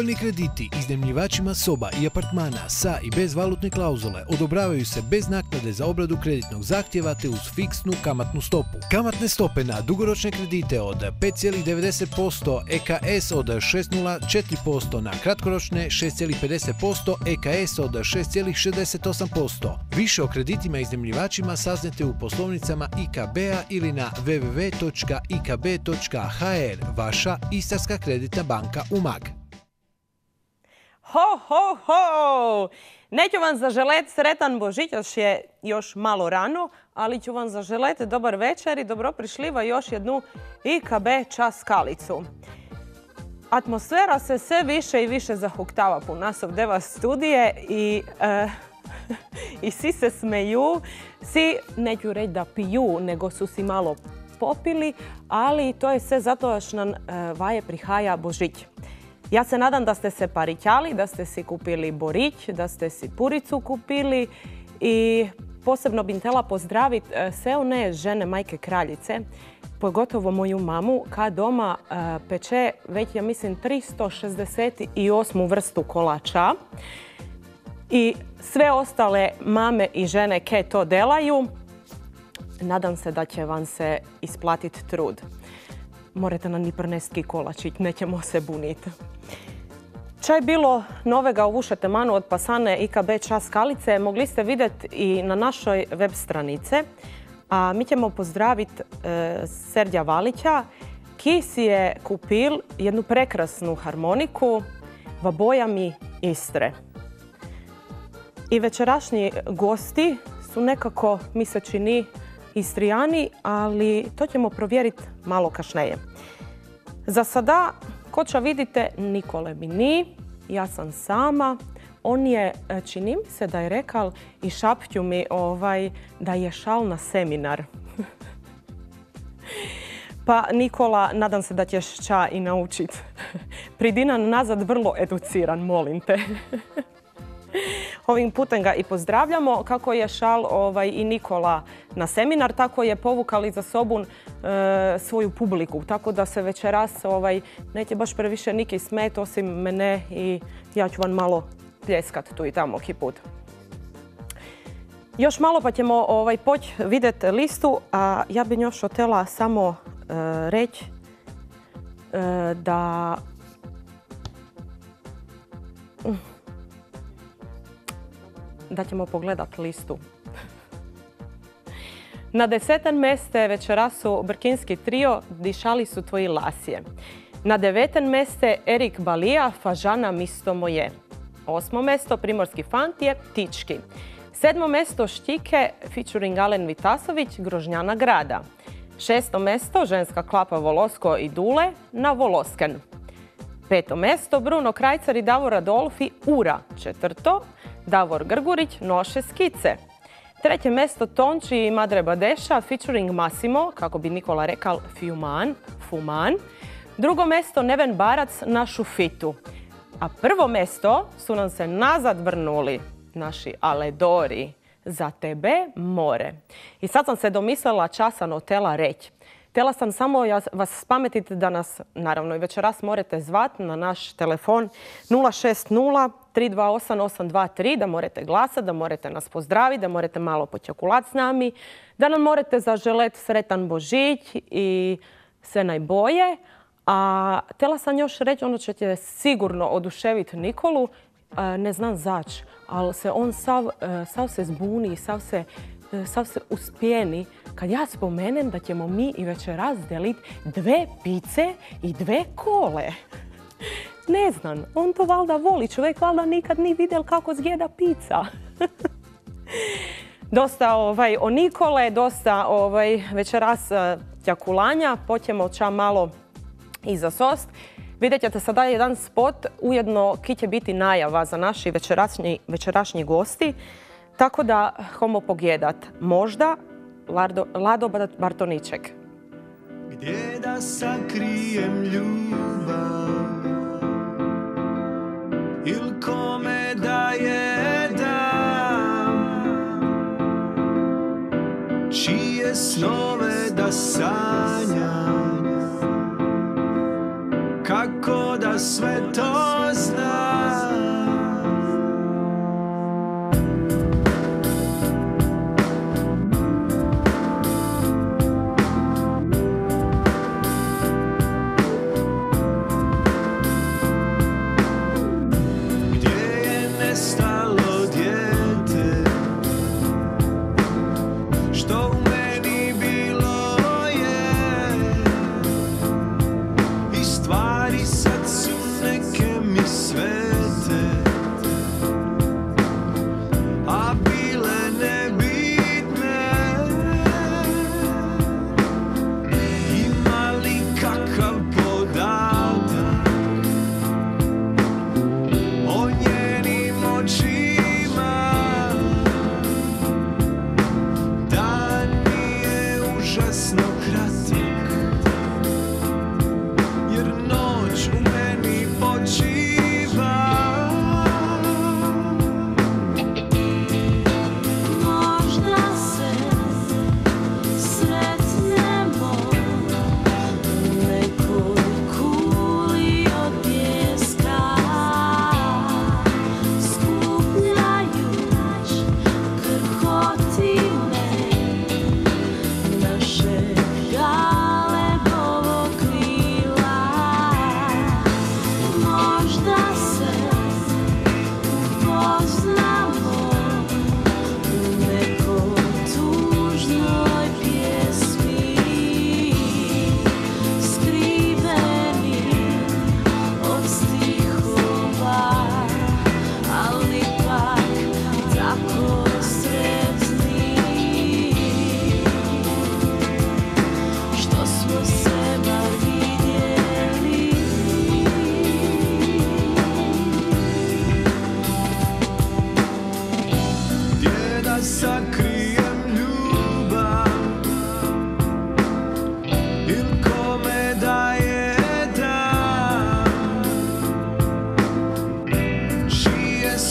Povoljni krediti iznajmljivačima soba i apartmana sa i bez valutne klauzule odobravaju se bez naknade za obradu kreditnog zahtjeva te uz fiksnu kamatnu stopu. Kamatne stope na dugoročne kredite od 5,90%, EKS od 6,04%, na kratkoročne 6,50%, EKS od 6,68%. Više o kreditima iznajmljivačima saznajte u poslovnicama IKB-a ili na www.ikb.hr, vaša Istarska kreditna banka Umag. Ho, ho, ho! Neću vam zaželeti sretan Božić, je još malo rano, ali ću vam zaželeti dobar večer i dobro prišliva još jednu IKB časkalicu. Atmosfera se sve više i više zahuktava po nas ovdje vas studije i svi se smeju, svi neću reći da piju, nego su si malo popili, ali to je sve zato što nam vaje prihaja Božić. Ja se nadam da ste se parićali, da ste si kupili borić, da ste si puricu kupili i posebno bih htjela pozdraviti sve one žene, majke kraljice, pogotovo moju mamu, kad doma peče već, ja mislim, 368. vrstu kolača i sve ostale mame i žene koje to delaju. Nadam se da će vam se isplatiti trud. Morate nam i prnesti kolačić, nećemo se buniti. Če je bilo novega u Vušetemanu od pasane IKB časkalice, mogli ste vidjeti i na našoj web stranice. A mi ćemo pozdraviti Serdja Valića, ki si je kupil jednu prekrasnu harmoniku v bojami Istre. I večerašnji gosti su nekako, mi se čini, Istrijani, ali to ćemo provjeriti malo kašnije. Za sada, ko čo vidite, Nikole mi ni, ja sam sama. On je, čini mi se da je rekal i šapću mi da je šal na seminar. Pa Nikola, nadam se da ćeš ča i naučiti. Pridi nam nazad vrlo educiran, molim te. Ovim putem ga i pozdravljamo. Kako je šal i Nikola na seminar, tako je povukali za sobun svoju publiku. Tako da se večeras neće baš previše niki smet osim mene i ja ću vam malo pljeskat tu i tamo ki put. Još malo pa ćemo poći vidjeti listu, a ja bih još htjela samo reći da ćemo pogledat listu. Na 10. mjeste večeras su Brkinski trio Dišali su tvoji lasje. Na 9. mjeste Erik Balija Fažana misto moje. 8. mjesto Primorski fantije Tički. 7. mjesto Štike featuring Alen Vitasović Grožnjana grada. 6. mjesto Ženska klapa Volosko i Dule na Volosken. 5. mjesto Bruno Krajcar i Davor Adolfi Ura. 4. Davor Grgurić Noše skice. 3. mjesto Tonči i Madre Badeša featuring Massimo, kako bi Nikola rekal, Fuman. 2. mjesto Neven Barac na Šufitu. A 1. mjesto su nam se nazad vrnuli naši Aledori Za tebe more. I sad sam se domislila časan hotela reći. Htjela sam samo vas spametiti da nas, naravno i večeras, morate zvati na naš telefon 060 328 823, da morate glasati, da morate nas pozdraviti, da morate malo počakulat s nami, da nam morate zaželeti sretan Božić i sve najbolje. A htjela sam još reći, ono ćete sigurno oduševiti Nikolu, ne znam zač, ali se on sav se zbuni, sav se uspjeni kad ja spomenem da ćemo mi i večeras deliti 2 pice i 2 kole. Ne znam, on to valjda voli, čovjek valjda nikad nije vidjel kako zgjeda pizza. Dosta o Nikole, dosta večeras tjakulanja, poćemo ča malo i za sost. Vidjet ćete sada jedan spot, ujedno ki će biti najava za naši večerašnji gosti. Tako da homo pogledat možda Lado Bartoniček. Gdje da sakrijem ljubav il kome da je dam, čije snove da sanjam, kako da sve to znam.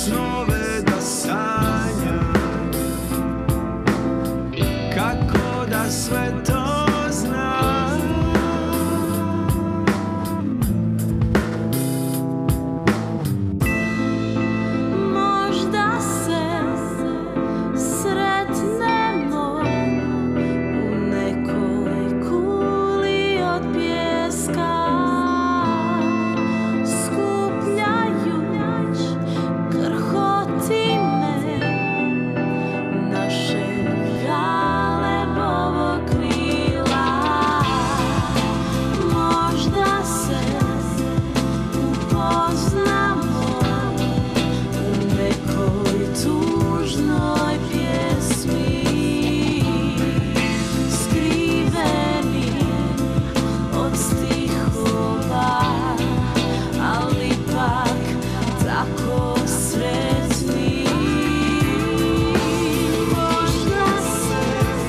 snove da sanjam, kako da sve to znam. Možda se sretnemo u nekoj kuli od pijeska, skupljajuć krhotine naše galebovo krila. Možda se upoznamo u nekoj tužnoj pjesmi, skriveni od stihova, ali ipak tako sretni. Možda se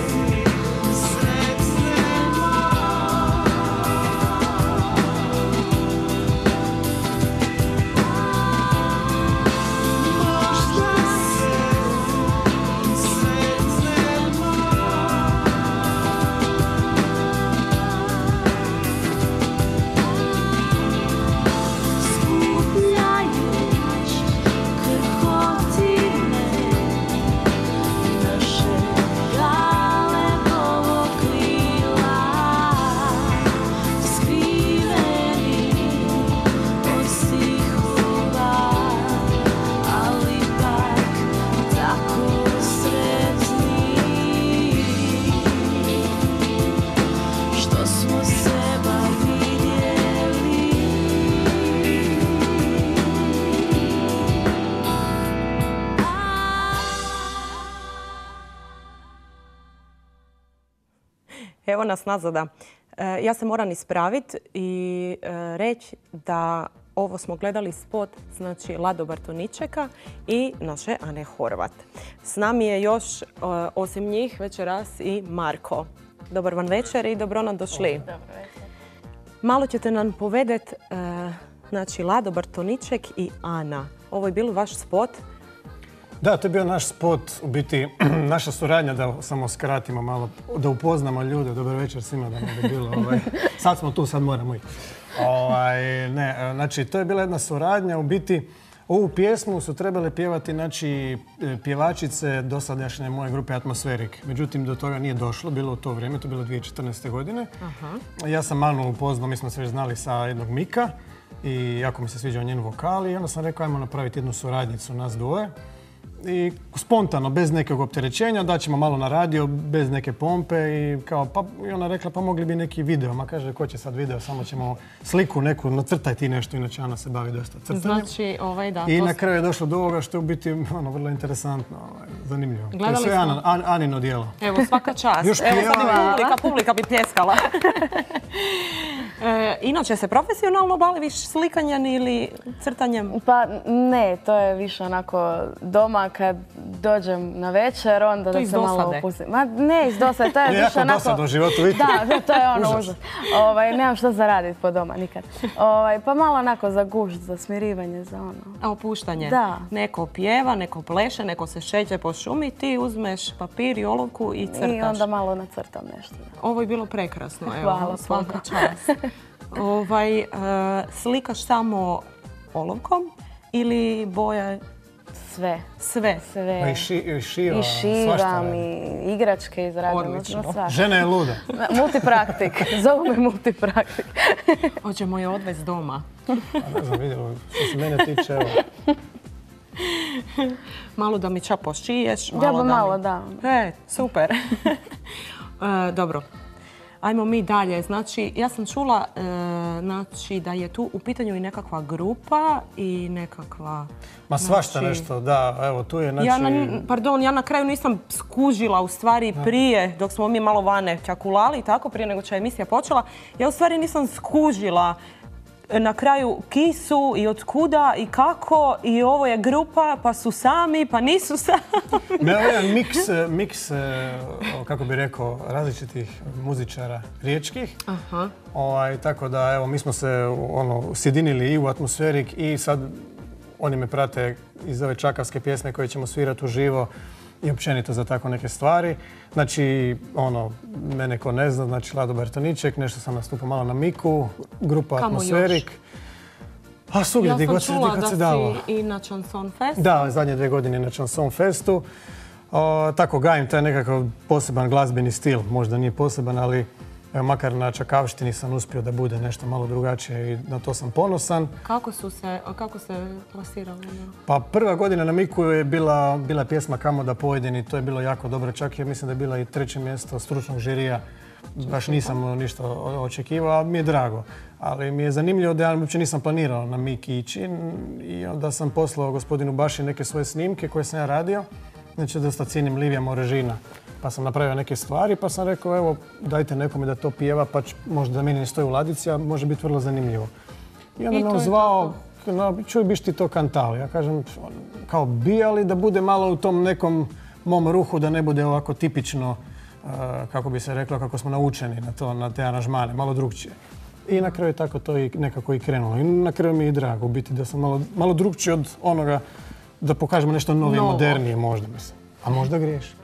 sretnemo. Možda se sretnemo. Skupljajuć krhotine naše galebovo krila, skriveni od stihova, ali ipak tako sretni, što smo seba vidjeli. Evo nas nazada. Ja se moram ispraviti i reći da ovo smo gledali spot, znači Lado Bartoničeka i naše Ane Horvat. S nami je još, osim njih, večeras i Marko. Dobar vam večer i dobro nam došli. Dobro večer. Malo ćete nam povedeti, znači Lado Bartoniček i Ana. Ovo je bil vaš spot. Da, to je bio naš spot, u biti naša suradnja, da samo skratimo malo, da upoznamo ljude. Dobar večer svima, da ne bi bilo. Sad smo tu, sad moramo ići. Znači, to je bila jedna suradnja. U biti, ovu pjesmu su trebale pjevati, znači, pjevačice dosadašnje moje grupe Atmosferik. Međutim, do toga nije došlo, bilo u to vrijeme, to je bilo 2014. godine. Ja sam Anu upoznao, mi smo se već znali sa jednog Mika i jako mi se sviđao njen vokal i onda sam rekao, ajmo napraviti jednu suradnicu, nas dvoje. I spontano, bez nekog opterećenja, daćemo malo na radio, bez neke pompe i kao, pa i ona rekla, pa mogli bi neki video. Ma kaže, ko će sad video, samo ćemo sliku neku, nacrtaj ti nešto, inače Ana se bavi dosta crtanjem. Znači, da. I na kraju je došlo do ovoga što je u biti vrlo interesantno, zanimljivo. Gledali to je sve Anino djelo. Evo, svaka čast. Još Evo pjeva. sad publika bi pljeskala. Inače se profesionalno baviš slikanjem ili crtanjem? Pa ne, to je više onako doma kad dođem na večer, onda To da iz se malo dosade? opustim. Ma ne iz dosade, to je više Jako onako... dosadno u životu, vidite? Da, to je ono Užas. užas. Nemam što zaraditi po doma nikad. Pa malo onako za gušt, za smirivanje, za ono. A opuštanje? Da. Neko pjeva, neko pleše, neko se šeće po šumi, ti uzmeš papir i olovku i crtaš. I onda malo nacrtam nešto. Ovo je bilo prekrasno, evo, Hvala svaka puno. čast. Slikaš samo olovkom ili boje Sve. sve? Pa i Sve. šiva, I svašta šivam, radi. i igračke izrađujem. Odlično. svašta. Žena je luda. Multipraktik. Zovu me multipraktik. Hoćemo je odvesti doma. A ne znam, vidjelo, što se mene tiče, evo. Malo da mi ča pošiješ. Malo, da. Super. Dobro. Ajmo mi dalje. Znači, ja sam čula da je tu u pitanju i nekakva grupa i nekakva... Ma svašta znači- nešto, da, evo tu je, znači... Ja na kraju nisam skužila u stvari prije, dok smo mi malo vane ćakulali, tako, prije nego što je emisija počela, ja u stvari nisam skužila na kraju ki su i od kuda i kako i ovo je grupa, pa su sami, pa nisu sami. Ne, ovo je jedan miks, kako bi rekao, različitih muzičara riječkih. Tako da, evo, mi smo se sjedinili i u Atmosferik i sad oni me prate iz ove čakavske pjesme koje ćemo svirati uživo i općenito za tako neke stvari. Znači, mene ko ne zna, znači Lado Bertoniček, nešto sam nastupao malo na Miku, grupa Atmosferik. A svugdje gdje god se dalo. Ja sam čula da si i na Chanson Festu. Da, zadnje 2 godine na Chanson Festu. Tako gajim taj nekakav poseban glazbeni stil. Možda nije poseban, ali evo, makar na čakavštini sam uspio da bude nešto malo drugačije i na to sam ponosan. Kako se plasirali? Pa prva godina na Miku je bila pjesma Kamo da pojedem i to je bilo jako dobro. Čak je mislim da je bila i 3. mjesto stručnog žirija. Baš nisam ništa očekivao, ali mi je drago. Ali mi je zanimljivo da ja uopće nisam planirao na Mik ići i onda sam poslao gospodinu Baši neke svoje snimke koje sam ja radio. Znači, dosta cijenim Livija Morežina. Pa sam napravio neke stvari, pa sam rekao, evo, dajte nekome da to pjeva, pa možda da meni ne stoji u ladici, a može biti vrlo zanimljivo. I onda me on zvao, čuj, biš ti to kantao. Ja kažem, kao bi, ali da bude malo u tom nekom mom ruhu, da ne bude ovako tipično, kako bi se reklo, kako smo naučeni na te aranžmane, malo drugčije. I na kraju je tako to i nekako i krenulo. I na kraju mi je i drago biti da sam malo drugčiji od onoga, da pokažemo nešto novije, modernije možda, mislim. A možda griješim.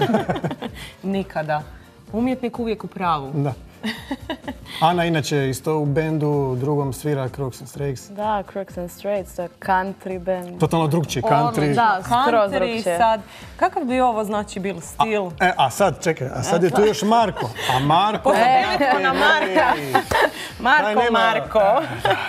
Nikada. Umjetnik uvijek u pravu. Da. Ana inače isto u bendu drugom svira Crooks and Straits. Da, Crooks and Straits, to je country band. Totalno drugčiji country. Da, skroz Country drugčije. sad. Kakav bi ovo znači bil stil? A sad, čekaj, a sad je tu još Marko. A Marko... Pozabili smo na Marka. Marko.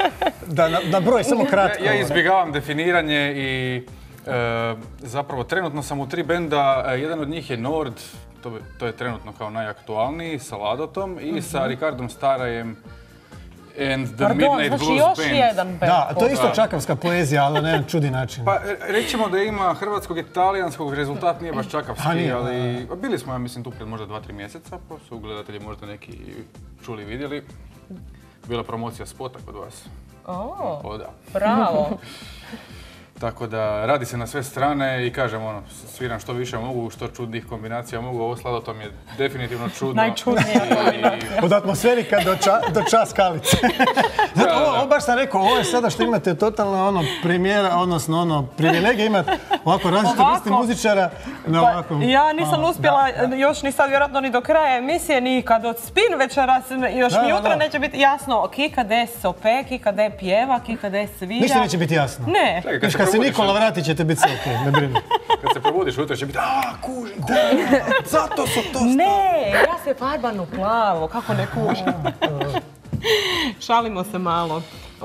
Da broj, samo kratko. Ja izbjegavam definiranje i zapravo trenutno sam u 3 benda. Jedan od njih je Nord, to je trenutno kao najaktualniji, sa Ladotom i sa Ricardom Starajem and the Midnight Blues Band. Znači još jedan band. Da, to je isto čakavska poezija, ali na jedan čudi način. Pa rećemo da ima hrvatskog i talijanskog, rezultat nije baš čakavski, ali bili smo, ja mislim, tu pred možda 2-3 mjeseca, pa su gledatelji možda neki čuli i vidjeli. Bila promocija spota kod vas. Bravo. Tako da radi se na sve strane i kažem sviram što više mogu, što čudnih kombinacija mogu. Ovo s Ladotom je definitivno čudno. Najčudnija kombinacija. Od atmosferika do čas kalice. Zato ovo baš sam rekao, ovo je sada što imate totalno premijera, odnosno privilegije imati ovako različite vrste muzičara. Ja nisam uspjela još ni sad vjerojatno ni do kraja emisije, ni kad od spin večeras, još mi jutra neće biti jasno Kika de sope, Kika de pjeva, Kika de svira. Ništa neće biti jasno. Ne. Kad se Nikola vrati ćete biti sve okej, ne brini. Kad se probudiš ujutro će biti kužim, zato su to stavili. Ne, ja se farbam u plavo, kako ne kužim. Šalimo se malo.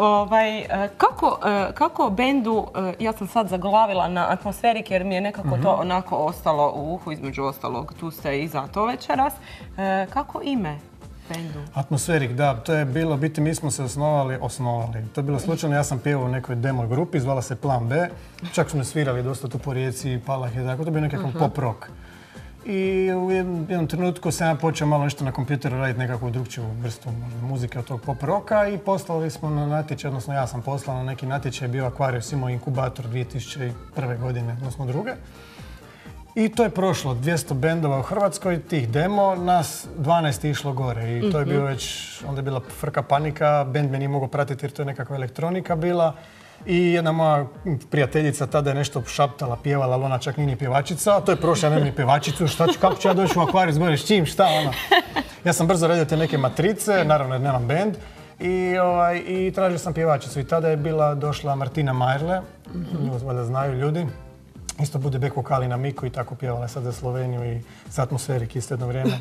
Kako bendu, ja sam sad zaglavila na Atmosferik jer mi je nekako to onako ostalo u uhu, između ostalog, tu ste i za to večeras. Kako ime bendu? Atmosferik, da, to je bilo, biti mi smo se osnovali. To je bilo slučajno, ja sam pjevao u nekoj demo grupi, zvala se Plan B. Čak smo svirali dosta tu po Rijeci, Palah i tako, to je bio nekakav pop rock. I u jednom trenutku sam ja počeo malo nešto na kompjuteru raditi nekakvu drugčiju vrstu muzike od tog pop rocka i poslali smo na natječaj, odnosno ja sam poslao na neki natječaj, bio Aquarius, imao inkubator 2001. godine, odnosno druge. I to je prošlo, 200 bendova u Hrvatskoj, tih demo, nas 12 je išlo gore i to je bio već, onda je bila frka panika, bend me nije mogao pratiti jer to je nekakva elektronika bila. I jedna moja prijateljica tada je nešto šaptala, pjevala, ali ona čak nije ni pjevačica, a to je prošla, ja nemam ni pjevačicu, kako ću ja doći u Aquarius gore, s čim, šta ona? Ja sam brzo radio te neke matrice, naravno jer nemam bend, i tražio sam pjevačicu i tada je došla Martina Majerle, nju valjda znaju ljudi. Isto bude back vokali na Miku i tako pjevala sad za Sloveniju i za Atmosferik isto jedno vrijeme.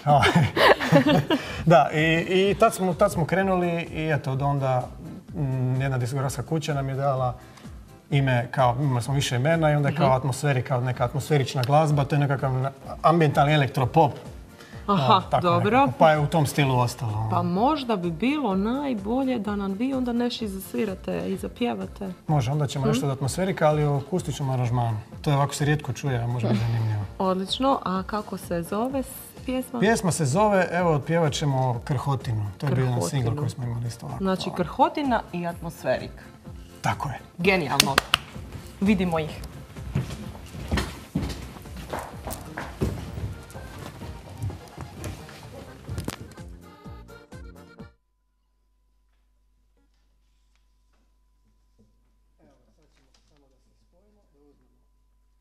Da, i tad smo krenuli i eto, od onda jedna diskografska kuća nam je dala ime, kao imali smo više imena i onda je kao Atmosferik, kao neka atmosferična glazba, to je nekakav ambientalni elektropop. Aha, dobro. Pa je u tom stilu ostalo. Pa možda bi bilo najbolje da nam vi onda nešto zasvirate i zapjevate. Može, onda ćemo nešto od Atmosferika, ali u akustičnom aranžmanu. To je ovako se rijetko čuje, a može biti zanimljivo. Odlično, a kako se zove pjesma? Pjesma se zove, evo, pjevat ćemo Krhotinu. To je bio jedan singl koji smo imali isto ovako. Znači Krhotina i Atmosferik. Tako je. Genijalno. Vidimo ih.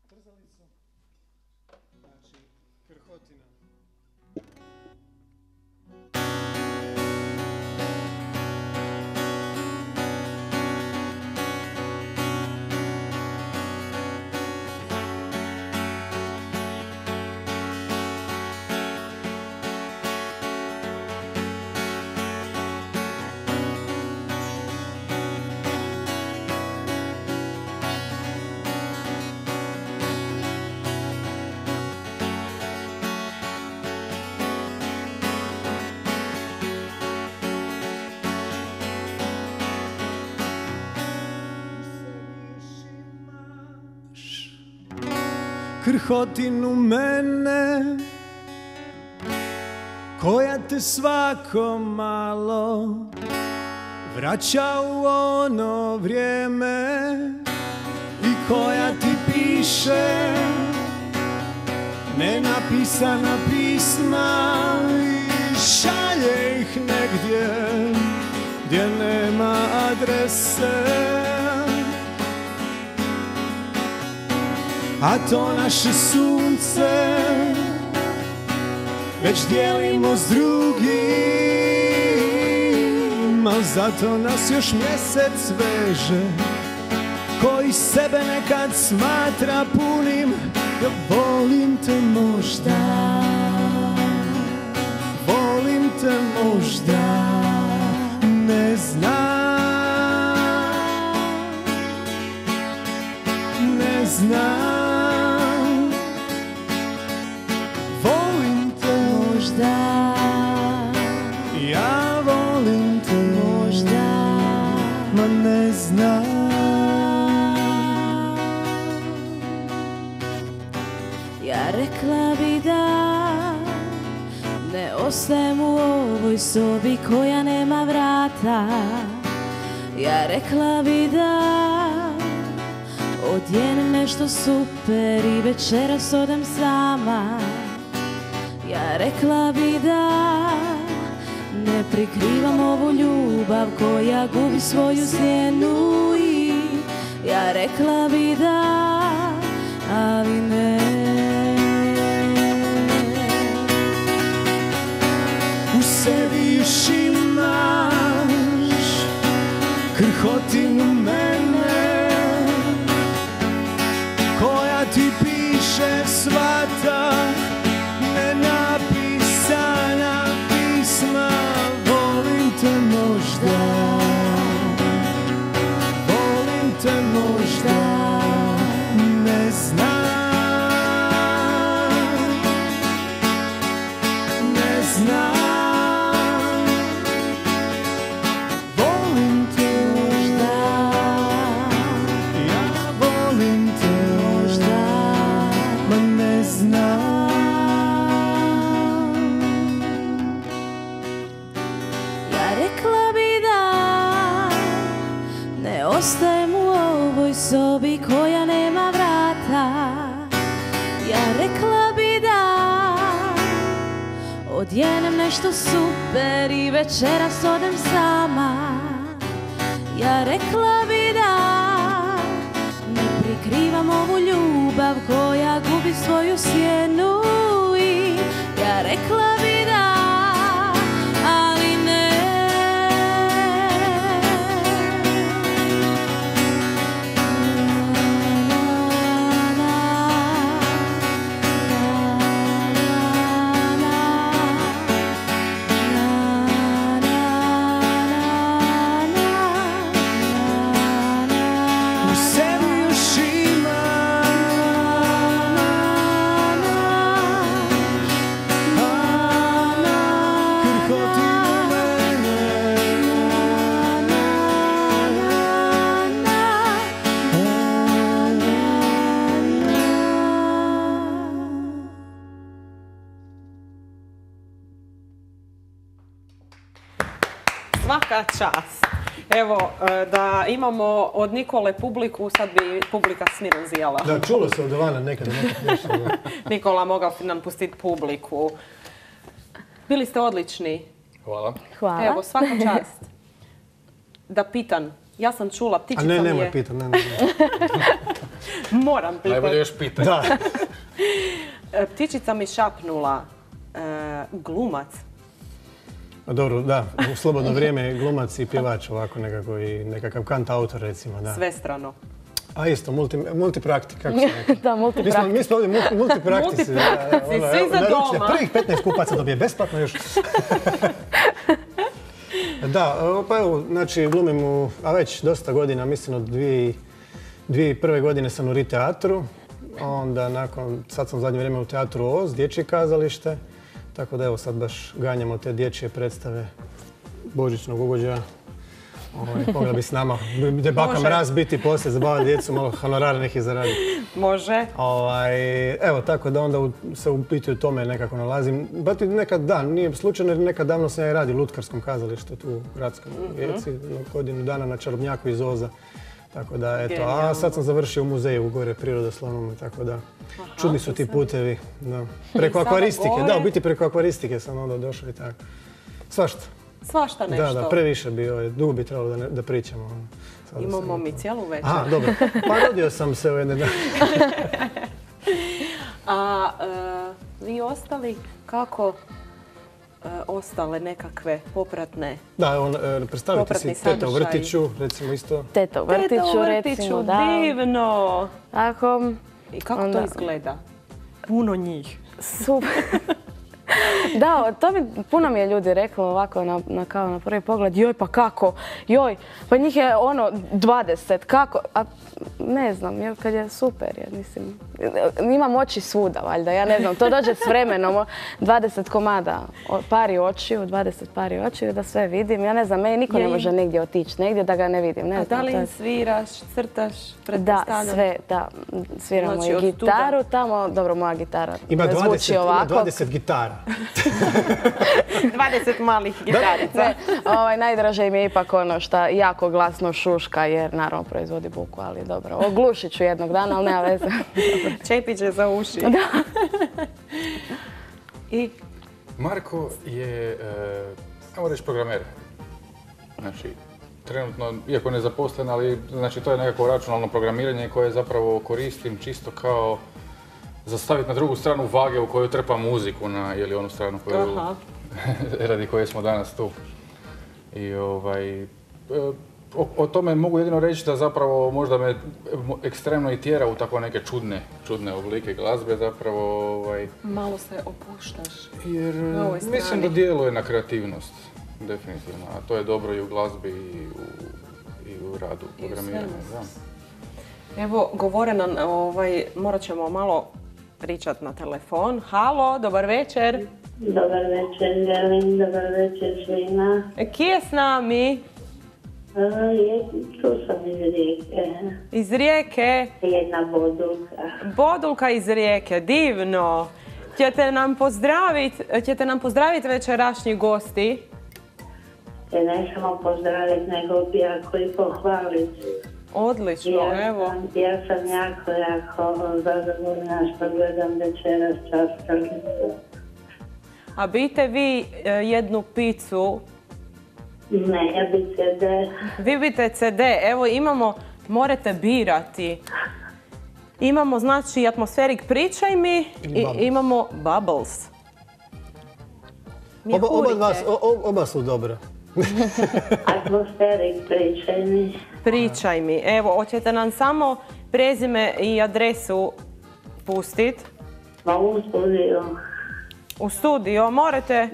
Trzalicu. Znači, krhotina. Krhotinu mene, koja te svako malo vraća u ono vrijeme i koja ti piše nenapisana pisma i šalje ih negdje gdje nema adrese. A to naše sunce već dijelimo s drugim, al zato nas još mjesec veže, koji sebe nekad smatra punim. Ja volim te možda, volim te možda, ne znam, ne znam. Ja volim te možda, ma ne znam. Ja rekla bi da ne ostajem u ovoj sobi koja nema vrata. Ja rekla bi da odjenem nešto super i večeras odem sama. Ja rekla bi da ne prikrivam ovu ljubav koja gubi svoju sjenu i ja rekla bi da, ali ne. U sebi još imaš krhotinu mene, koja ti piše svata nenapisana pisma. Volim te možda, volim te možda, ne znam, ne znam. Volim te možda, ja volim te možda, ma ne znam. Ostajem u ovoj sobi koja nema vrata. Ja rekla bi da odjenem nešto super i večeras odem sama. Ja rekla bi da ne prikrivam ovu ljubav koja gubi svoju sjenu i ja rekla bi da, ali ne. Svaka čast. Evo, da imamo od Nikole publiku, sad bi publika sminuzijala. Da, čulo se od Ivana nekada nešto. Nikola, mogao si nam pustiti publiku. Bili ste odlični. Hvala. Hvala. Evo, svaka čast. Da pitan. Ja sam čula, ptičica mi je... A ne, nemoj pitan, ne. Moram pitati. Najbolje još pitati. Da. Ptičica mi šapnula. Glumac. Dobro, da, u slobodno vrijeme glumac i pjevač ovako nekako i nekakav kant autor recimo, da. Svestrano. A isto, multipraktik, kako se rekao. Da, multipraktik. Mi smo ovdje multipraktici. Multipraktici, svi za doma. Prvih 15 kupaca dobije besplatno još. Da, pa evo, znači glumim a već dosta godina, mislim od 2001. godine sam u RI teatru. Onda sad sam u zadnje vrijeme u teatru Oz, dječje kazalište. Tako da evo sad baš ganjamo te dječje predstave božićnog ugođaja. Mogla bi s nama debaka mraz biti poslije, zabavati djecu, malo honorara nekih zaradi. Može. Evo, tako da onda se u biti u tome nekako nalazim. Bati nekad dan, nije slučajno jer nekad davno sam ja i radio u Lutkarskom kazalištu tu u Gradskom Rijeci, godinu dana na Čarobnjaku iz Oza. Tako da, eto, a sad sam završio u muzeju u gore prirodoslovnom, tako da čudni su ti putevi. Preko akvaristike, da, u biti preko akvaristike sam onda došao i tako. Svašta. Svašta nešto. Da, previše bi, dugo bi trebalo da pričamo. Imamo mi cijelu večer. Aha, dobro. Pa rodio sam se u jedne dana. A vi ostali kako ostale nekakve popratne? Da, predstavite si Teta u vrtiću, recimo isto. Teta u vrtiću, recimo, da. Divno. Tako. I kako to izgleda? Puno njih. Super. Da, puno mi je ljudi reklo ovako kao na prvi pogled, joj pa kako, joj, pa njih je 20, kako, a ne znam, jer kad je super, jer mislim, imam oči svuda valjda, ja ne znam, to dođe s vremenom, 20 komada pari očiju, 20 pari očiju da sve vidim, ja ne znam, meni niko ne može negdje otići, negdje da ga ne vidim, ne znam. A da li im sviraš, crtaš, pretpostavljam? Da, sve, da, sviramo i gitaru tamo, dobro, moja gitara ne zvuči ovako. Ima 20 gitara. 20 malih gitarica. Najdraže mi je ipak ono što jako glasno šuška jer naravno proizvodi buku, ali dobro. Oglušit ću jednog dana, ali nema veze. Čepiće za uši. Da. I Marko je, ajmo reći, programer. Znači, trenutno, iako nezaposlen, ali znači, to je nekako računalno programiranje koje zapravo koristim čisto kao za staviti na drugu stranu vage u koju trpa muziku ili onu stranu radi koje smo danas tu. I o tome mogu jedino reći da zapravo možda me ekstremno i tjera u tako neke čudne oblike glazbe zapravo. Malo se opuštaš. Jer mislim da djeluje na kreativnost, definitivno. A to je dobro i u glazbi i u radu programiranja. Evo, govore nam, morat ćemo malo pričat na telefon. Halo, dobar večer. Dobar večer, Galin, dobar večer svima. Kje je s nami? Tu sam iz Rijeke. Iz Rijeke? Jedna Bodulka. Bodulka iz Rijeke, divno. Ćete nam pozdraviti večerašnji gosti? Ne samo pozdraviti, nego bi jako i pohvaliti. Odlično, evo. Ja sam jako zadovoljna što gledam večeras časkalicu. A bite vi jednu picu? Ne, ja bi CD. Vi bite CD, evo morate birati. Imamo, znači, Atmosferik Pričaj mi i imamo Bubbles. Oba su dobra. Atmosferik Pričaj mi. Pričaj mi. Evo, hoćete nam samo prezime i adresu pustiti? Ma u studiju. U studio, morate?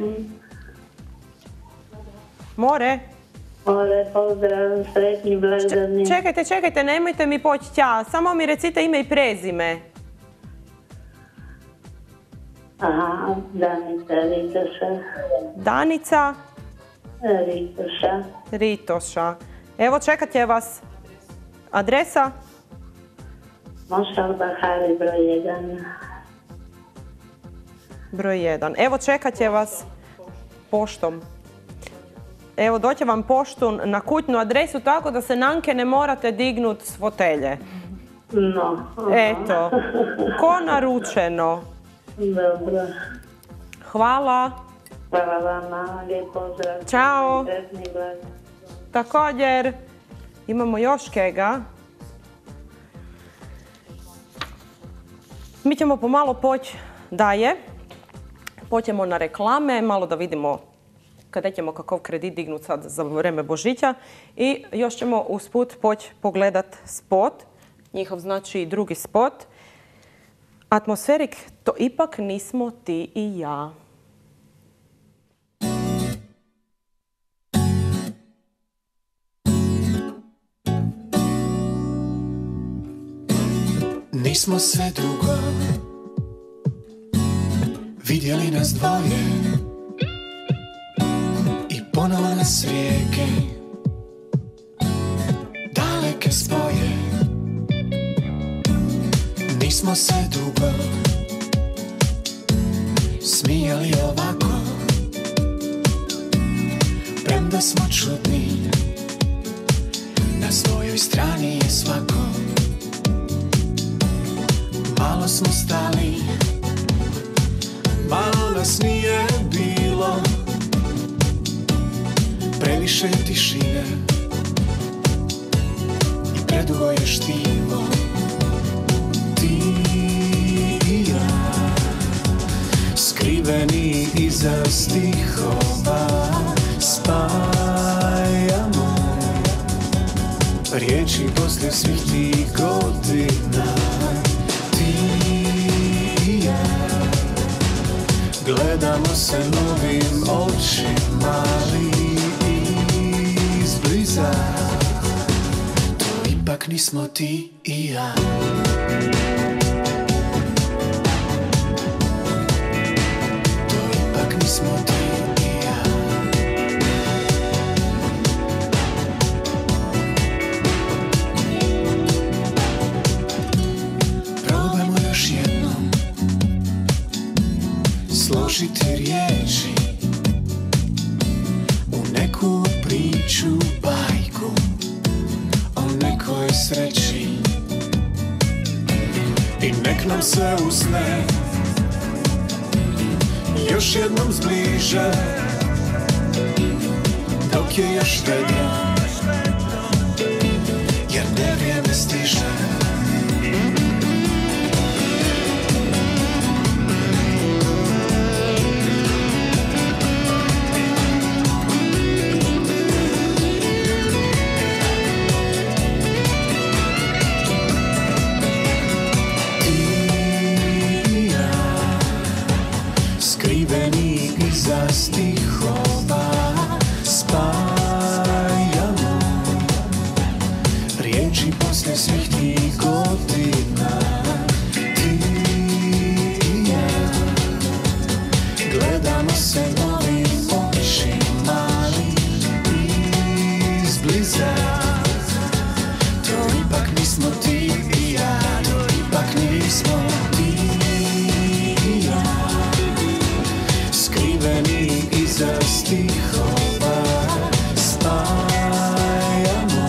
More, pozdrav, sretni blagdani. Čekajte, nemojte mi poći tja, samo mi recite ime i prezime. Aha, Danica Ritoša. Danica? Ritoša. Evo, čekat je vas adresa? Mošal Bahari, broj 1. Broj 1. Evo, čekat je vas poštom. Evo, doće vam poštu na kućnu adresu tako da se nanke ne morate dignuti s fotelje. No. Eto, ko naručeno. Dobro. Hvala. Hvala vama, lijep pozdrav. Ćao. Također, imamo još kega. Mi ćemo pomalo poći dalje. Poćemo na reklame, malo da vidimo kada ćemo kakav kredit dignut sad za vreme Božića. I još ćemo usput poći pogledat spot, njihov znači drugi spot. Atmosferik, to ipak nismo ti i ja. Nismo sve dugo vidjeli nas dvoje i ponovo nas rijeke daleke spoje. Nismo se dugo smijali ovako, premda smo čudni, na svojoj strani je svako. Malo smo stali, malo nas nije bilo, previše tišine i predugo je štivo. Ti i ja, skriveni iza stihova, spajamo riječi poslije svih tih godina. Gledamo se novim očima, ali izbliza, to ipak nismo ti i ja. To ipak nismo ti i ja. Probajmo još jednom složiti riječi u neku priču, bajku o nekoj sreći. I nek nam se usne još jednom zbliže, dok je još vedro, jer nevrijeme stiže. Iza stihova spajamo riječi poslije svih tih godina. Ti i ja gledamo se novim očima, ali izbliza, to ipak nismo ti i ja. To ipak nismo ti i ja, skriveni iza stihova, spajamo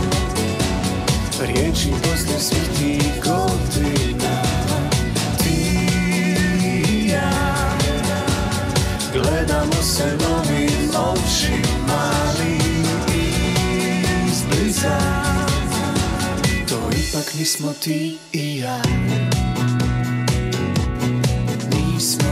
riječi poslije svih tih godina. Ti i ja gledamo se novim očima, ali izbliza, to ipak nismo ti i ja. Nismo.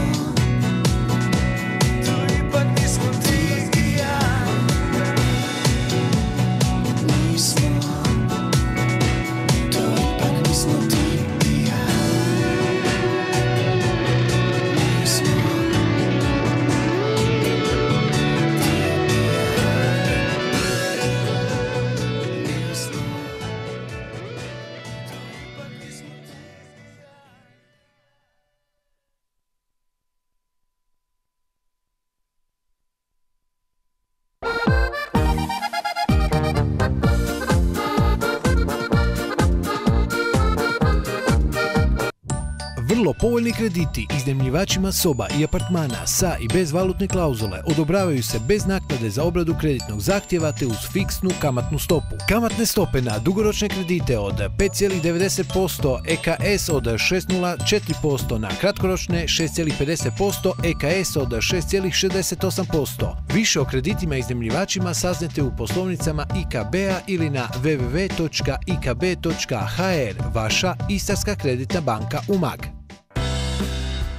Vrlo povoljni krediti iznajmljivačima soba i apartmana sa i bez valutne klauzule odobravaju se bez naknade za obradu kreditnog zahtjeva te uz fiksnu kamatnu stopu. Kamatne stope na dugoročne kredite od 5,90%, EKS od 6,04%, na kratkoročne 6,50%, EKS od 6,68%. Više o kreditima iznajmljivačima saznajte u poslovnicama IKB-a ili na www.ikb.hr, vaša Istarska kreditna banka Umag.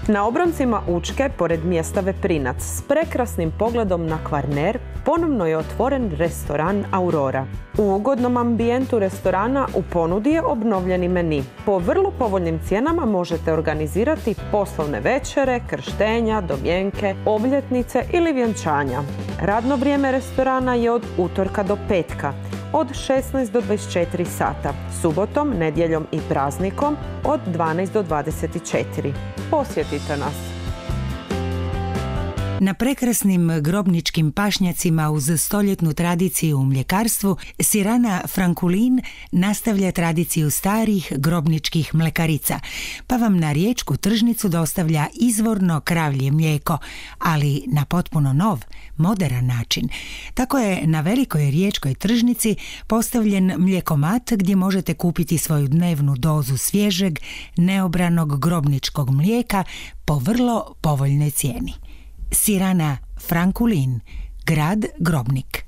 Na obroncima Učke, pored mjesta Veprinac, s prekrasnim pogledom na Kvarner, ponovno je otvoren restoran Aurora. U ugodnom ambijentu restorana u ponudi je obnovljeni meni. Po vrlo povoljnim cijenama možete organizirati poslovne večere, krštenja, domjenke, obljetnice ili vjenčanja. Radno vrijeme restorana je od utorka do petka, od 16 do 24 sata, subotom, nedjeljom i praznikom od 12 do 24. Posjetite nas. Na prekrasnim grobničkim pašnjacima uz stoljetnu tradiciju u mljekarstvu, sirana Frankulin nastavlja tradiciju starih grobničkih mlekarica, pa vam na riječku tržnicu dostavlja izvorno kravlje mlijeko, ali na potpuno nov, moderan način. Tako je na velikoj riječkoj tržnici postavljen mljekomat gdje možete kupiti svoju dnevnu dozu svježeg, neobranog grobničkog mlijeka po vrlo povoljnoj cijeni. Sirana Frankulin, grad Grobnik.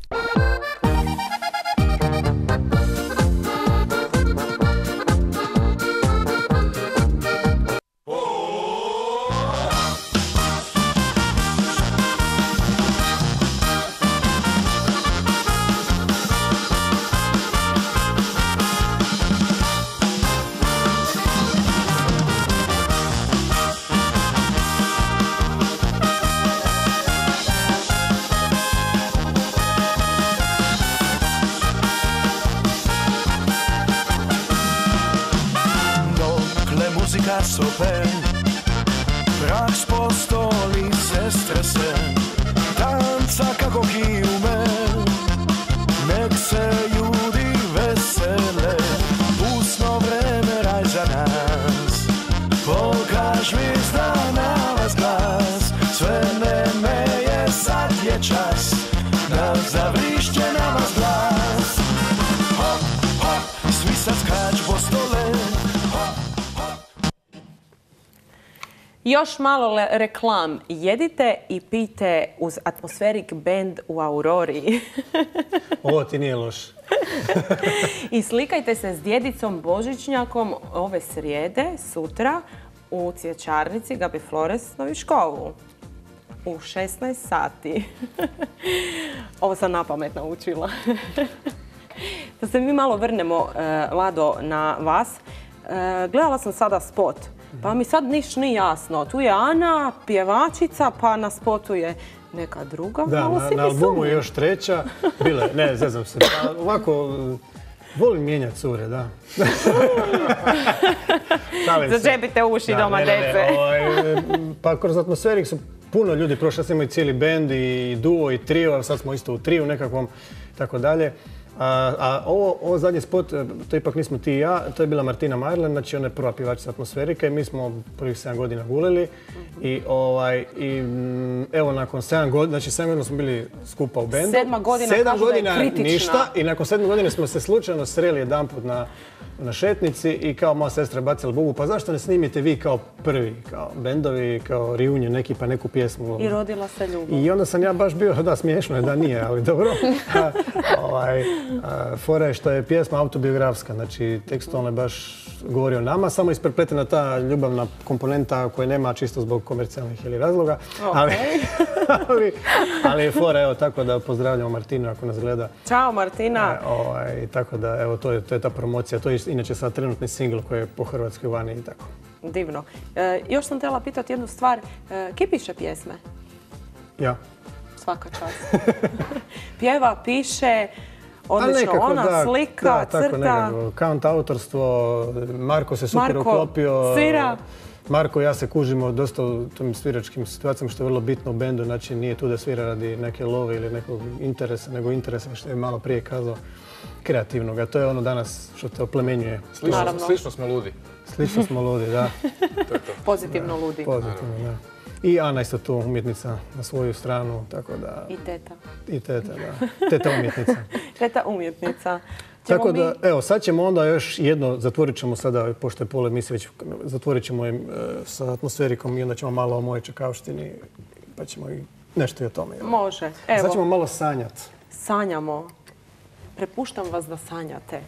Sope, prah po stoli se strese, tanca kako kijume, nek se ljudi vesele, pusno vreme raj za nas, pokaž mi zna na vas glas, sve vreme je sad je čas, da zavrišće na vas glas, hop, hop, svi sad skač po stole. Još malo reklam. Jedite i pijte uz Atmospheric band u Aurori. Ovo ti nije loš. I slikajte se s djedicom Božićnjakom ove srijede, sutra, u cvjećarnici Gabi Flores na Viškovu. U 16 sati. Ovo sam napamet naučila. Da se mi malo vrnemo, Lado, na vas. Gledala sam sada spot. Pa mi sad niš nije jasno. Tu je Ana, pjevačica, pa na spotu je neka druga. Da, na albumu je još treća. Bile, ne, zezam se. Pa, ovako, volim mijenjati cure, da. Začepite uši doma, dece. Pa kroz Atmosferik su puno ljudi prošli. Sad smo i cijeli bend, i duo, i trio. Sad smo isto u triju nekakvom, tako dalje. A ovo zadnji spot, to ipak nismo ti i ja, to je bila Martina Marlen, znači ona je prva pjevačica Atmosferike. Mi smo prvih 7 godina gulili i evo nakon 7 godina, znači 7 godina smo bili skupa u bendu. 7 godina kažu da je kritična. Ništa i nakon 7 godina smo se slučajno sreli jedanput na šetnici i kao moja sestra bacila bubu, pa zašto ne snimite vi kao prvi, kao bendovi, kao reunion neki, pa neku pjesmu. I rodila se ljubav. I onda sam ja baš bio, da, smiješno je, da nije, ali dobro. Fora je što je pjesma autobiografska, znači tekstualno je baš govori o nama, samo isprepletena ta ljubavna komponenta koje nema čisto zbog komercijalnih ili razloga. Ali fora, evo, tako da pozdravljamo Martinu ako nas gleda. Ćao Martina. Tako da, evo, to je ta promocija. To je inače sad trenutni singl koji je po Hrvatskoj vani i tako. Divno. Još sam htjela pitati jednu stvar. Ki piše pjesme? Ja. Svaka čast. Pjeva, piše, odlično, ona slika, crta. Count autorstvo, Marko se super uklopio. Svira. Marko i ja se kužimo dosta u tim sviračkim situacijama što je vrlo bitno u bendu. Znači nije tu da svira radi neke love ili nekog interesa, nego interesa što je malo prije kazao kreativnog. A to je ono danas što te oplemenjuje. Slično smo ludi. Slično smo ludi, da. Pozitivno ludi. Pozitivno, da. I Ana isto tu umjetnica na svoju stranu, tako da... I teta. I teta, da. Teta umjetnica. Teta umjetnica. Tako da, evo, sad ćemo onda još jedno, zatvorit ćemo sada, pošto je pola emisije već, zatvorit ćemo je sa Atmosferikom i onda ćemo malo o mojoj Čekavštini, pa ćemo i nešto i o tome. Može. Evo. Sad ćemo malo sanjati. Sanjamo. Prepuštam vas da sanjate.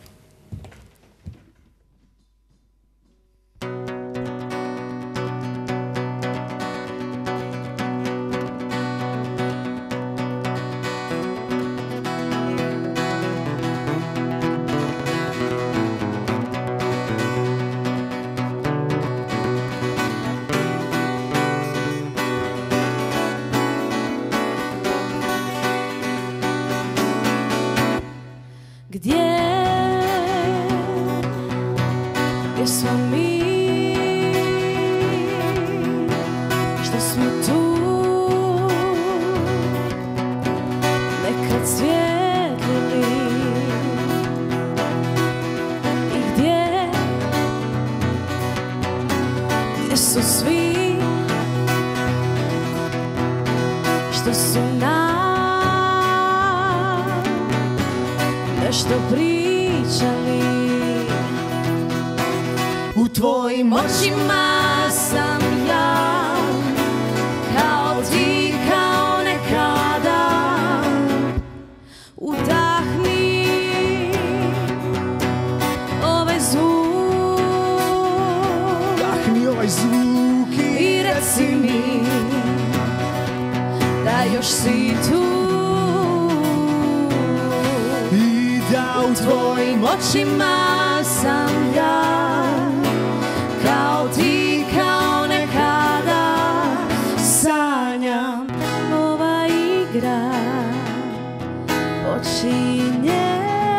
su svi što su nam nešto pričali. U tvojim očima sam ja, kao ti, kao nekada. Udahni ovaj zvuk, Udahni ovaj zvuk i reci mi da još si tu. i da U tvojim očima sam ja, kao ti, kao nekada. Sanjam, ova igra počinje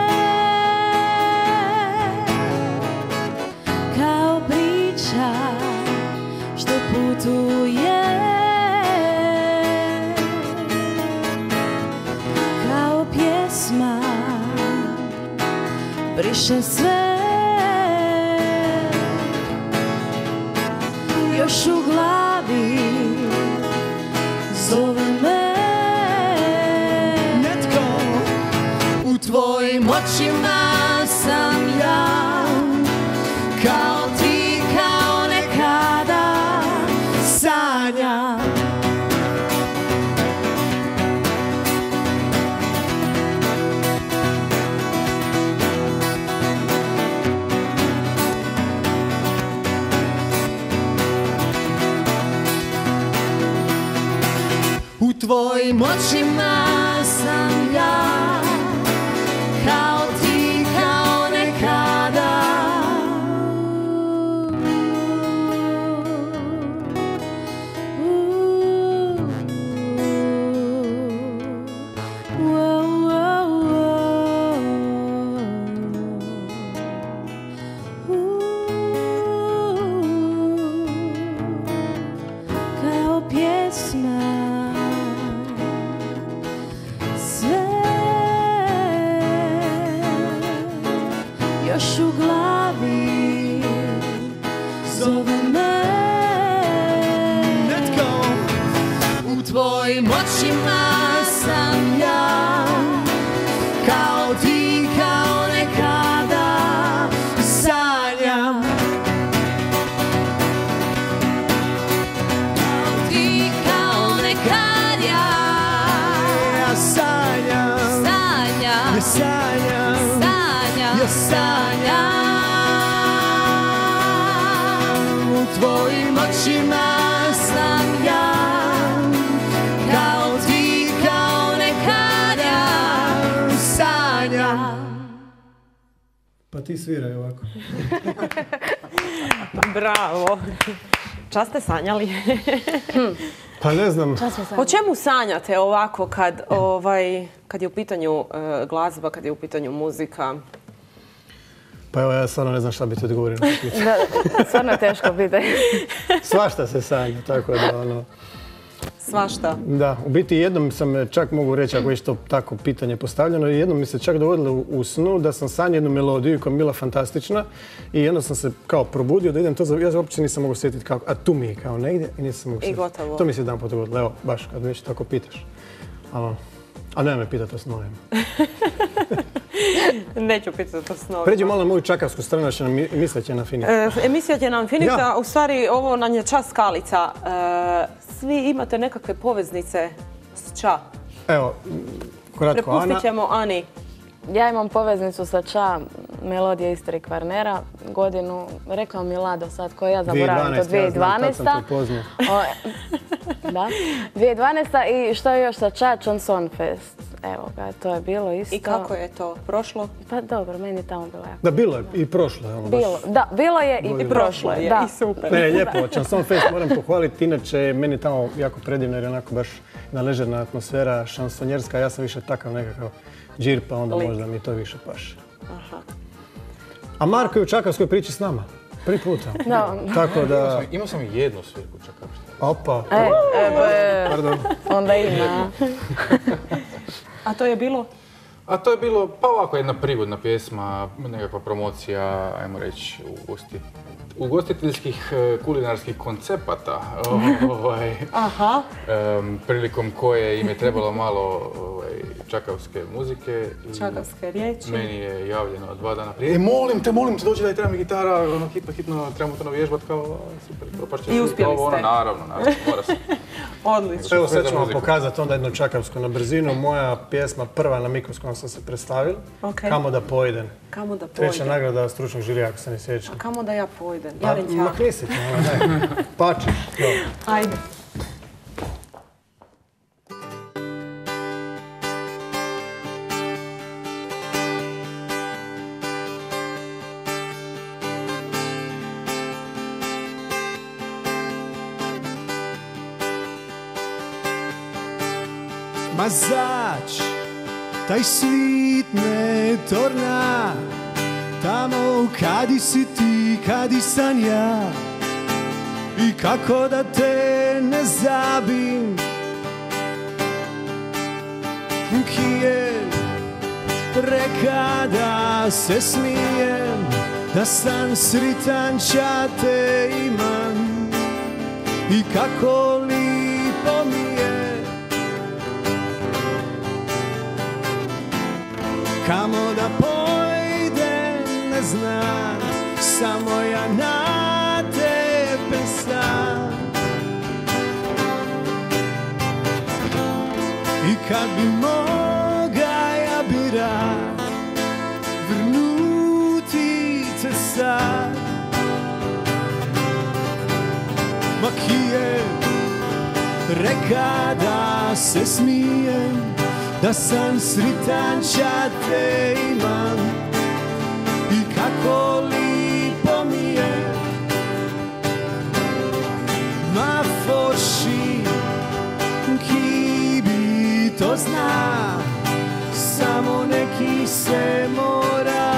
kao priča što putuje, kao pjesma briše sve. Još u glavi zove me netko. U tvojim očima sam ja, kao ti, kao nekada. Sanjam, u tvojim očima sam ja, kao ti, kao nekada. Kao pjesma još u glavi zove me netko. U tvojim očima sam ja, kao ti, kao nekada. Sanjam, kao ti, kao nekad. Ja sanjam, sanjam, sanjam, sanjam. U tvojim očima sam ja, kao ti, kao nekada. Sanjam. Pa ti sviraj ovako. Bravo. Čas ste sanjali? Pa ne znam. O čemu sanjate ovako kad je u pitanju glazba, kad je u pitanju muzika? Pa evo, ja stvarno ne znam šta bi ti odgovorio na to pitanje. Da, stvarno je teško pitanje. Svašta se sanja, tako da ono... Svašta. Da, u biti jednom sam čak mogu reći, ako je to tako pitanje postavljeno, jednom mi se čak dogodilo u snu da sam sanjao jednu melodiju koja je bila fantastična i jednom sam se kao probudio da idem to, ja uopće nisam mogu sjetiti kako, a tu mi je kao negdje i nisam mogu sjetiti. I gotovo. To mi se jedan put dogodilo, evo, baš kad me već tako pitaš. A ne me pitati o snovima. Neću pitati o snovima. Pređi malo na moju čakavsku stranu, emisija će nam finiti. Emisija će nam finiti, Ja. a u stvari ovo nam je čas skalica. Svi imate nekakve poveznice s ča. Evo, kratko Ana. Prepustit ćemo Ani. Ja imam poveznicu sa ča, melodija Istre Kvarnera, godinu, rekao mi Lado sad, koju ja zaboravim, to 2012. Ja znam, tad sam te upoznao. Da, 2012. I što je još sa ča, Chanson Fest. Evo ga, to je bilo isto. I kako je to prošlo? Pa dobro, meni je tamo bilo jako. Da, bilo je i prošlo. Evo, baš. Da, bilo je i prošlo je, da. I super. Ne, lijepo, Chanson Fest moram pohvaliti, inače meni je tamo jako predivno jer je onako baš jedna ležerna atmosfera, šansonjerska, ja sam više takav nekakav džir, pa onda možda mi to više paše. Aha. A Marko je u čakavskoj priči s nama, prvi puta. Da. Tako da... Imao sam jednu svirku u Čakavštini. Opa, pardon. Onda ima. A to je bilo? A to je bilo, pa ovako jedna prigodna pjesma, nekakva promocija, ajmo reći, u gosti ugostiteljskih kulinarskih koncepata, Aha. prilikom koje im je trebalo malo čakavske muzike. Čakavske riječi. Meni je javljeno 2 dana prije. Molim te, dođi da treba mi gitara, hitno, trebamo to navježbati kao super, propašće. I uspjeli ste. Naravno, mora se. Odlično. Evo sad ćemo vam pokazati onda jednu čakavsku na brzinu. Moja pjesma prva na mikro s kojom sam se predstavil. Kamo da pojdem. Kamo da pojdem. Treća nagrada stručnog žirija, ako se ne sjećam. A kamo da ja pojdem? Javim ćao. Makni se, daj. Pači. Ajde. Mazač, taj svit me torna, tamo kadi si ti, kadi sam ja. I kako da te ne zabim, kije reka da se smijem, da sam sritan ča te imam. I kako lipo mi je, kamo da pojdem ne znam, samo ja na tebe sam. I kad bi moga ja bi rad vrnuti te sad. Ma kije reka da se smijem, da sam sritan ča te imam. I kako lipo mi je, ma forši, ki bi to zna, samo neki se mora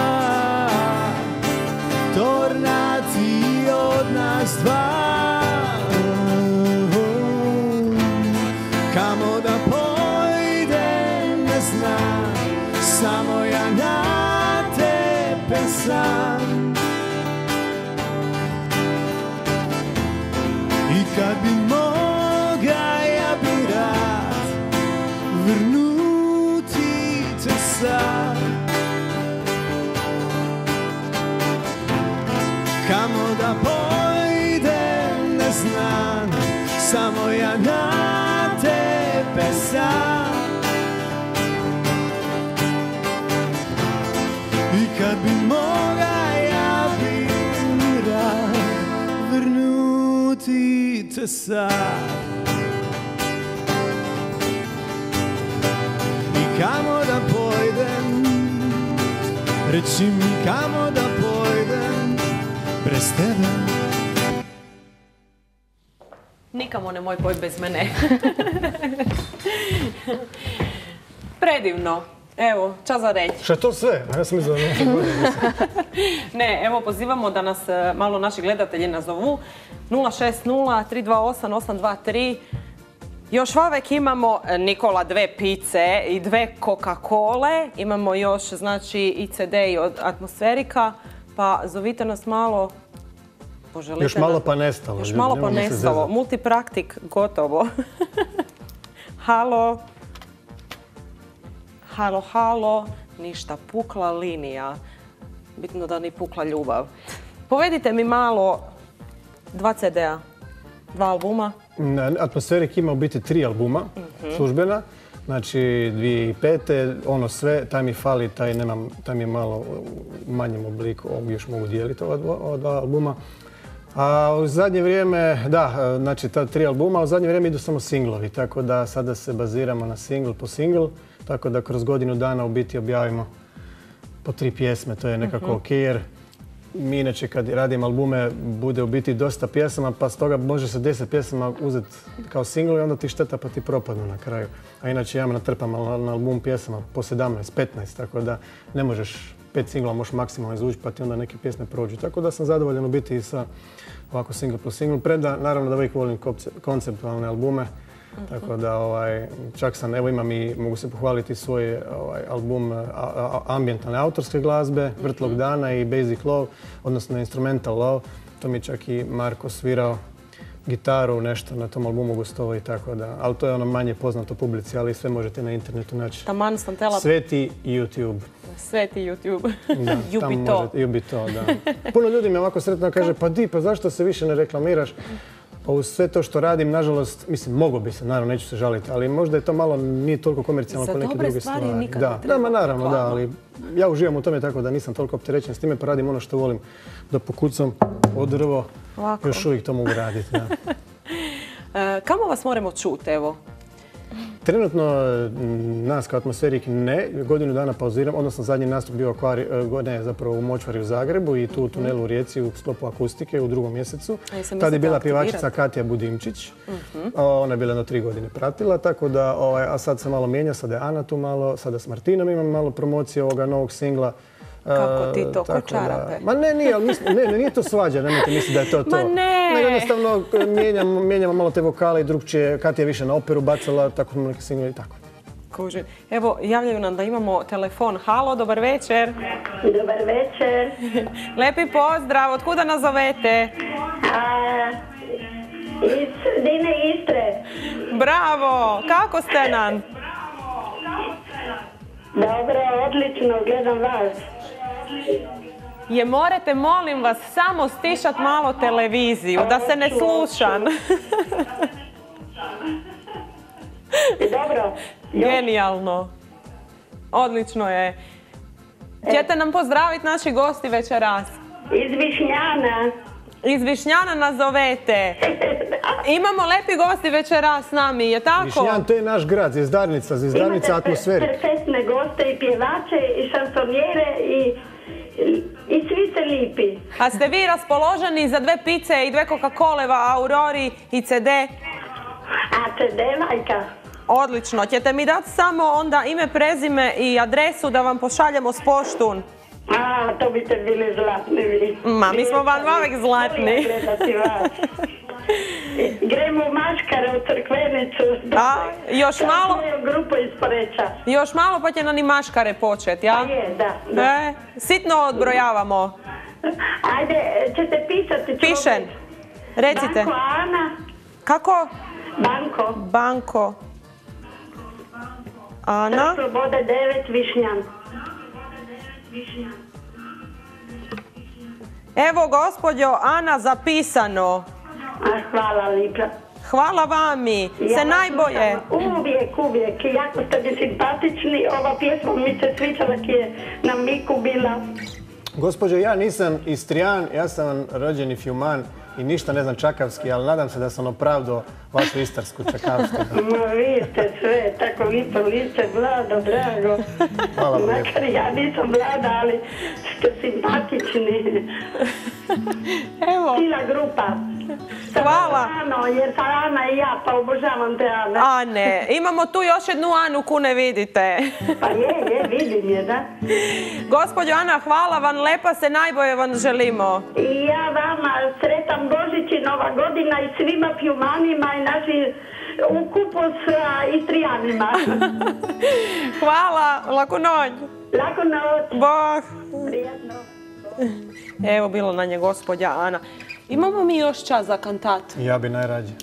tornati od nas dva. Kamo da pojdem ne znam, samo ja na tebe sam. I kad bi moga ja bi rad vrnuti te sad. Kamo da pojdem ne znam, samo ja na tebe sam. I kad bi moga ja bi rad vrnuti te sad. I kamo da pojdem, reci mi kamo da pojdem bez tebe. Nikamo nemoj poj bez mene. Predivno. Evo, čas za reći. Šta je to sve? A ja sam mislila da Ne, evo pozivamo da nas malo naši gledatelji nazovu. 060-328-823. Još uvijek imamo, Nikola, 2 pice i 2 Coca-Cole. Imamo još, znači, i CD od Atmosferika. Pa zovite nas malo. Poželite još malo pa nestalo. Još malo pa nestalo. Multipraktik, gotovo. Halo. Halo, halo. Ništa, pukla linija. Bitno da ni pukla ljubav. Povedite mi malo 2 CD-a, 2 albuma. Atmosferik ima u biti 3 albuma, službena. Znači 2005. ono sve, taj mi fali, taj mi je malo u manjem obliku, ovdje još mogu dijeliti ova 2 albuma. A u zadnje vrijeme, da, znači ta 3 albuma, a u zadnje vrijeme idu samo singlovi, tako da sada se baziramo na single po single, tako da kroz godinu dana u biti objavimo po 3 pjesme, to je nekako ok, jer mi inače kad radim albume bude u biti dosta pjesama, pa stoga može se 10 pjesama uzeti kao single i onda ti šteta pa ti propadnu na kraju. A inače ja natrpam na album pjesama po 17, 15, tako da ne možeš 5 singla možeš maksimalno izvući pa ti onda neke pjesme prođu. Tako da sam zadovoljan u biti i sa ovako single po single. Premda naravno da uvijek volim konceptualne albume. Tako da čak sam, evo imam i, mogu se pohvaliti svoj album ambientalne autorske glazbe, Vrtlog dana i Basic Love, odnosno Instrumental Love. To mi čak i Marko svirao gitaru, nešto na tom albumu gostovao i tako da. Ali to je ono manje poznato publici, ali sve možete na internetu naći. Taman sam tela... Sveti YouTube. Sveti YouTube. Da, Jubi to, da. Puno ljudi me ovako sretno kaže, pa zašto se više ne reklamiraš? Pa uz sve to što radim, nažalost, mislim, mogo bi se, naravno, neću se žaliti, ali možda je to malo, nije toliko komercijalno kao neke druge stvari. Za dobre stvari nikad ne treba. Da, naravno, da, ali ja uživam u tome tako da nisam toliko opterećen s time, pa radim ono što volim, da pokucam o drvo, još uvijek to mogu raditi, da. Kamo vas moramo čuti, evo? Trenutno nas kao Atmosferik ne, godinu dana pauziram, odnosno zadnji nastup bio u Močvari u Zagrebu i tu u tunelu u Rijeci u sklopu akustike u 2. mjesecu. Tad je bila pjevačica Katja Budimčić, ona je bila jedno 3 godine pratila, tako da, a sad se malo mijenja, sada je Ana tu malo, sada s Martinom imam malo promocije ovoga novog singla. Kako ti to, ko čarape? Ma ne, nije, ali nije to svađa, nemojte misliti da je to to. Ma ne! Jednostavno mijenjamo malo te vokale i drugčije. Katja je više na operu bacala, tako smo neke single i tako. Kužim. Evo, javljaju nam da imamo telefon. Halo, dobar večer. Dobar večer. Lepi pozdrav, otkuda nas zovete? Iz sredine Istre. Bravo, kako ste nam? Dobro, odlično, gledam vas. Morate, molim vas, samo stišat malo televiziju, da se ne slušam. Dobro. Genijalno. Odlično je. Ćete nam pozdraviti naši gosti večeras? Iz Višnjana. Iz Višnjana nas zovete. Imamo lepi gosti večeras s nami, je tako? Višnjan, to je naš grad, Zvjezdarnica Atmosferik. Imate perfektne goste i pjevače i šansonjere i svi se lipi. A ste vi raspoloženi za 2 pice i 2 Coca-Coleva, Aurori i CD? A CD, majka. Odlično. Ćete mi dati samo onda ime, prezime i adresu da vam pošaljemo s poštun? To biste bili zlatni vi. Ma, mi smo vam uvijek zlatni. Volim gledati vas. Gremo u Maškare, u Crkvenicu. Još malo? Grupu iz Poreča. Još malo pa će nam i Maškare početi, ja? Je, da. Sitno odbrojavamo. Ajde, ćete pisati čovjek. Pišem. Recite. Banko Ana. Kako? Banko. Banko. Ana. Slobode 9, Višnjan. Evo, gospođo Ana, zapisano. Hvala lijepa. Hvala vami. Se najbolje. Uvijek. Jako ste mi simpatični. Ova pjesma mi se sviđala ki je na miku bila. Gospođo, ja nisam Istrijan, ja sam rođeni Fjuman i ništa ne znam čakavski, ali nadam se da sam opravdao vašu istarsku čakavsku. Ma vi ste sve, tako lipo lice, Vlado, drago. Hvala vam. Makar ja nisam Vlada, ali ste simpatični. Evo. Cijela grupa. Hvala. Jer sam Ana i ja, pa obožavam te Ane. Ane, imamo tu još jednu Anu koju ne vidite. Pa je, vidim je, da. Gospođo Ana, hvala vam, lepa se, najbolje vam želimo. I ja vama sretan Božić i Nova godina i svima Fjumanima i našim ukupu s Istrijanima. Hvala, laku noć. Laku noć. Bog. Prijetno. Evo, bilo na nje gospođa Ana. Imamo mi još čas za kantat? Ja bi najrađe.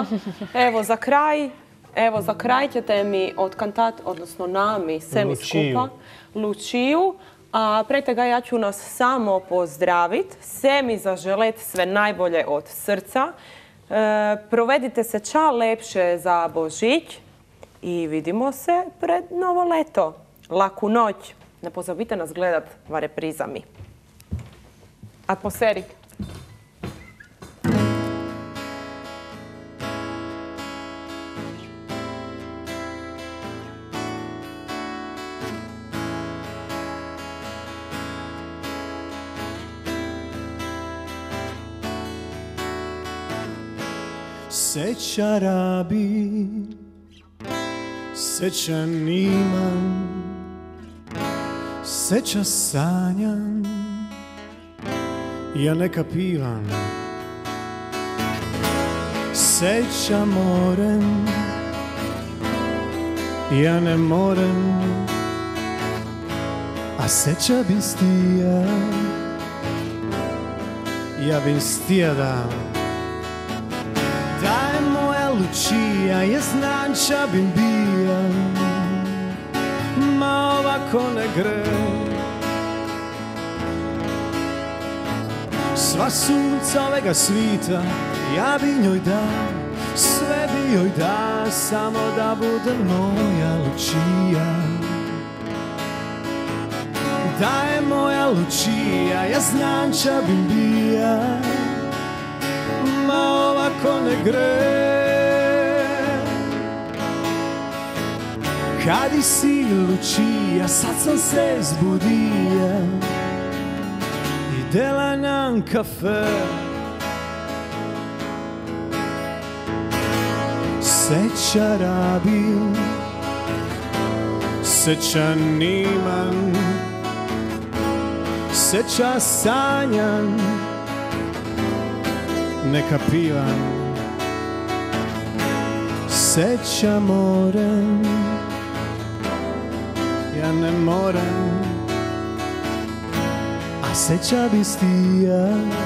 Evo, za kraj ćete mi od kantat, odnosno nami, semi skupa, Lučiju. A pre tega ja ću nas samo pozdraviti. Semi zaželet sve najbolje od srca. Provedite se ča lepše za Božić i vidimo se pred novo leto. Laku noć. Ne pozabite nas gledat v reprizami. Atmosferik. Sreća rabim, srećan imam, sreća sanjam, ja ne kapiram. Sreća morem, ja ne morem, a sreća bistija, ja bin stijada. Da je moja Lučija, je znanča bin bija, ma ovako ne gre. Sva sunca ovega svita, ja bi njoj da, sve bi joj da, samo da bude moja Lučija. Da je moja Lučija, ja znanča bin bija, ma ovako ne gre. Kad si Lučija, sad sam se zbudija, idela nam kafe. Seća Rabil, seća Niman, seća Sanjan, neka pivam. Seća moram, ja ne moram, a seća bi stija,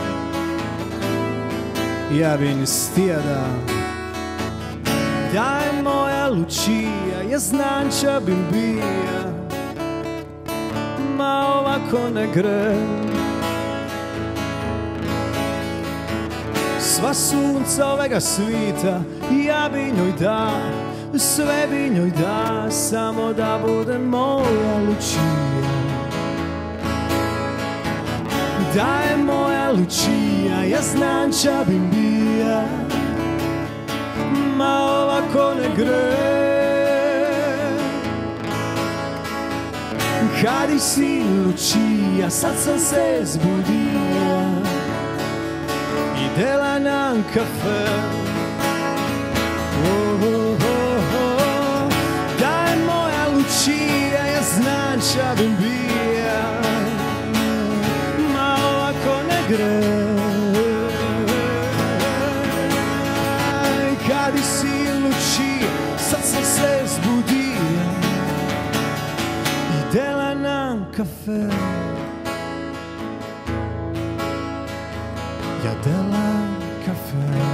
ja bin stijada. Da je moja Lučija, ja znanča bin bija, ma ovako ne gre. Sva sunca ovega svita, ja bi njoj da, sve bi njoj da, samo da bude moja Lučija. Da je moja Lučija, ja znanča bin bija, ma ovako ne gre. Kad si Lučija, sad sam se zbudija, idela nam kafe. Da je moja Lučija, ja znanča bin bija, ma ovako ne gre. Kad si Lučija, sad sam se zbudija, idela nam kafe. Ja delam kafe.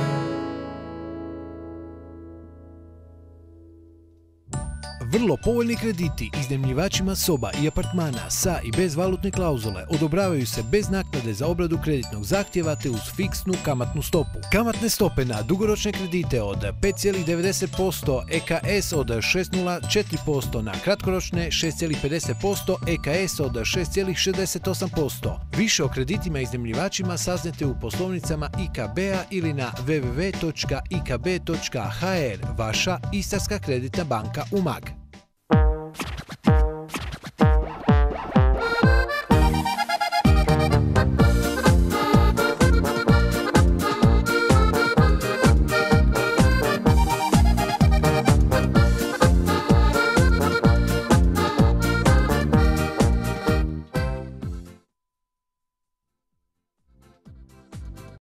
Vrlo povoljni krediti iznajmljivačima soba i apartmana sa i bez valutne klauzule odobravaju se bez naknade za obradu kreditnog zahtjeva te uz fiksnu kamatnu stopu. Kamatne stope na dugoročne kredite od 5,90%, EKS od 6,04%, na kratkoročne 6,50%, EKS od 6,68%. Više o kreditima iznajmljivačima saznajte u poslovnicama IKB-a ili na www.ikb.hr, vaša Istarska kreditna banka Umag.